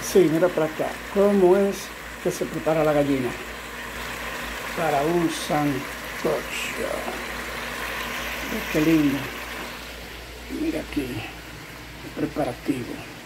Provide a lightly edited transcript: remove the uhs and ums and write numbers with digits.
Sí, mira para acá. ¿Cómo es que se prepara la gallina para un sancocho? Mira qué lindo. Mira aquí el preparativo.